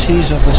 species of the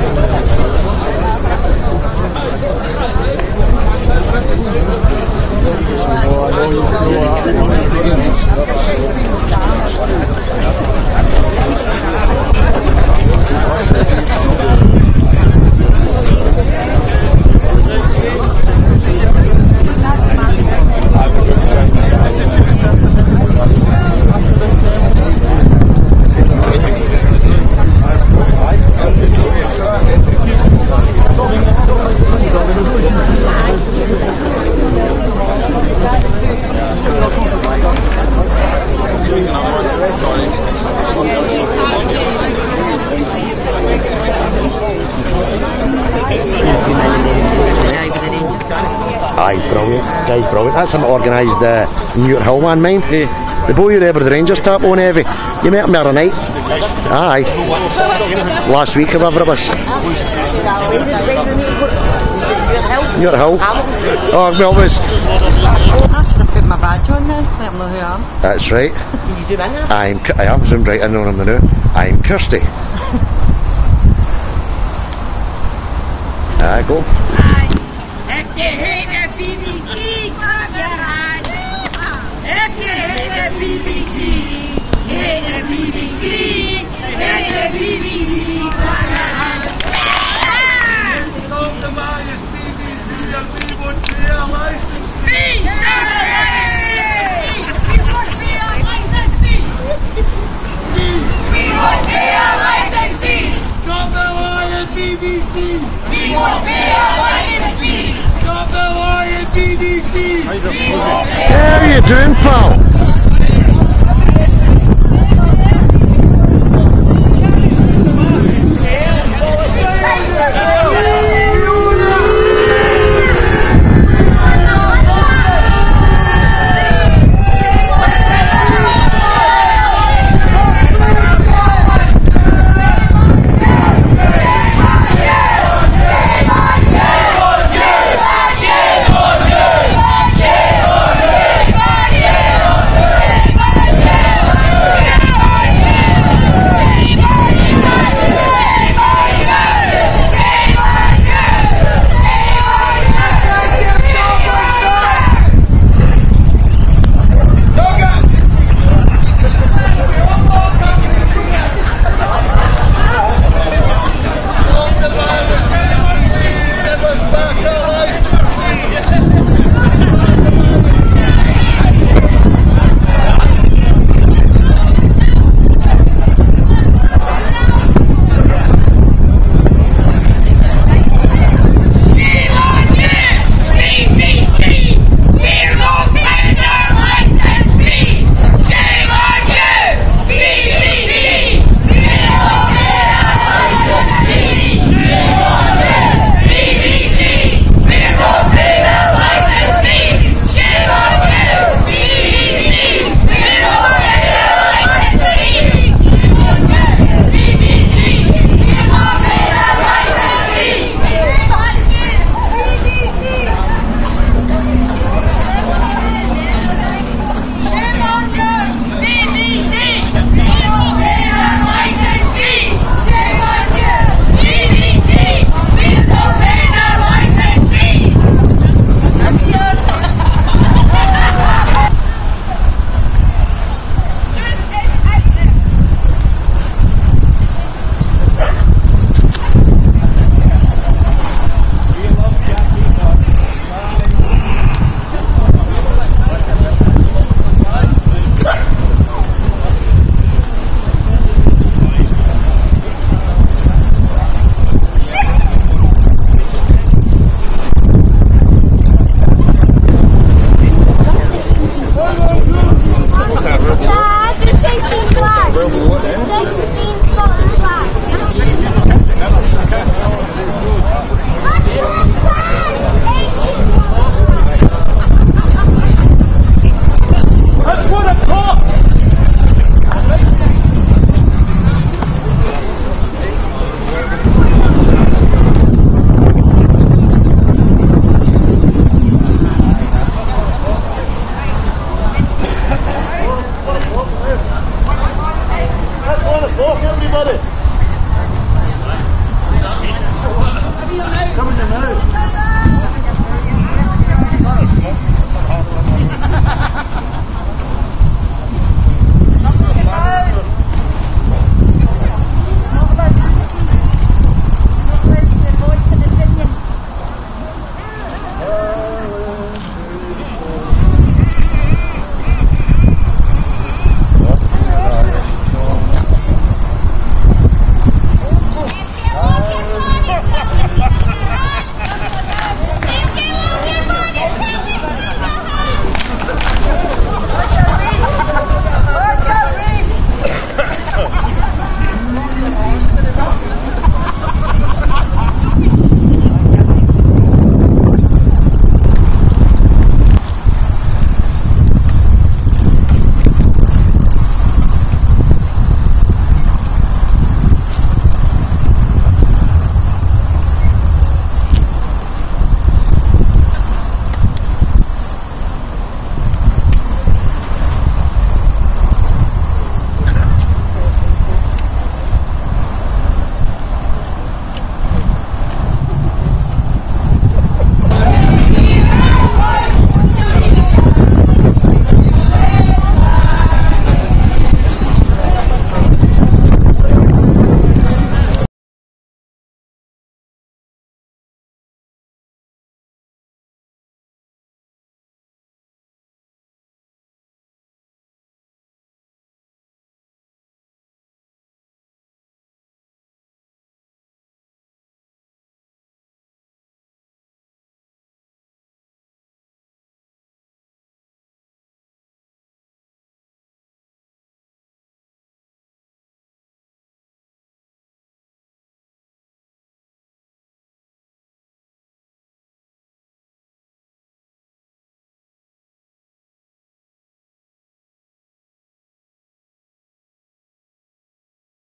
Guy's brilliant. That's him that organised the New York Hill one, mine. Yeah. The boy who ever the Rangers tap on heavy. You met him the other night? Aye. Last week or whatever it was. New York Hill. Oh, well, it was. I should have put my badge on then. Let them know who I am. That's right. Did you zoom in there? I am zoomed right in on him now. I'm Kirsty. Go. If you hate the BBC, clap your hands. If you hate the BBC, hate the BBC, hate the BBC, clap your hands. Stop the man, BBC, and we would pay a license fee. We would pay a license fee. We would pay a license fee. Stop the lion, BBC. We would pay a license fee. Stop the lion, BBC. How are you doing, pal?